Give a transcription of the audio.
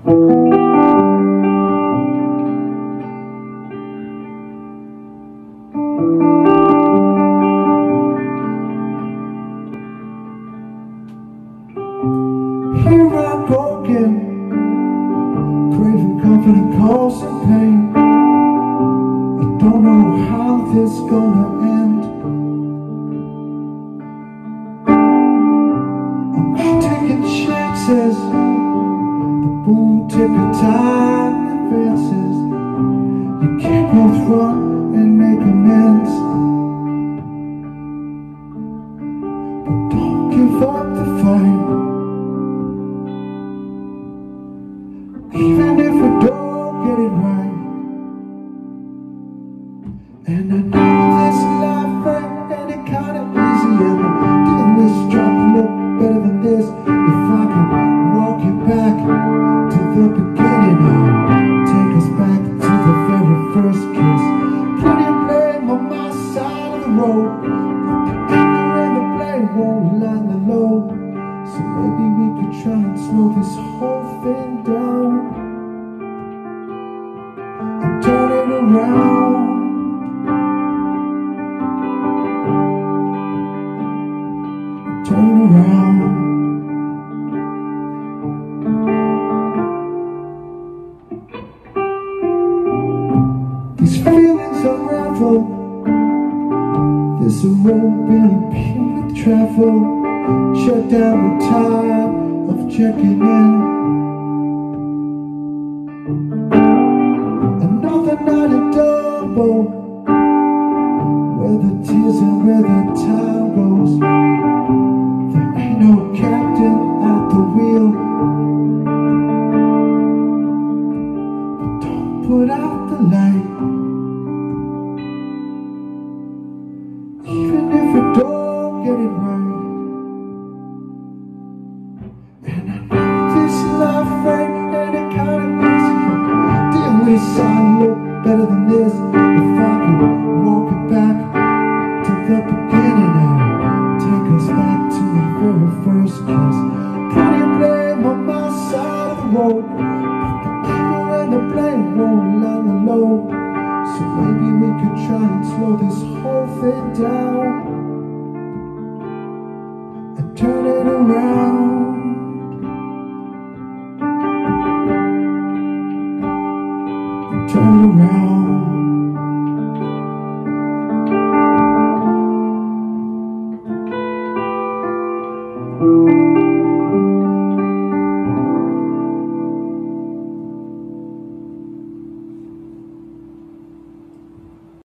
Here I go again, craving comfort and causing pain. I don't know how this is gonna end. I'm taking chances, the boom ticker time advances. You can't both run and make amends, but don't give up the fight. Even if we don't get it right. And I know this life ain't any kind of easy, and the deal is trying to look better than this. If I can walk you back to the beginning, I'll take us back to the very first kiss. Plenty of blame on my side of the road, but the anger and the blame won't line the load. So maybe we could try and slow this whole thing down and turn it around. Turn around. These feelings unravel. There's a road being paved with travel. Shut down the time of checking in. Another night at double, where the tears and where the time goes. There ain't no captain at the wheel, but don't put out the light. Even if we don't get it right. And I know this life ain't any kind of easy. Dear, wish I looked better than this. If I could walk it back to the beginning, I'll take us back to the very first kiss. Plenty of blame on my side of the road, but the anger and the blame won't line the load. So maybe we could try and slow this whole thing down and turn it around. Turn around.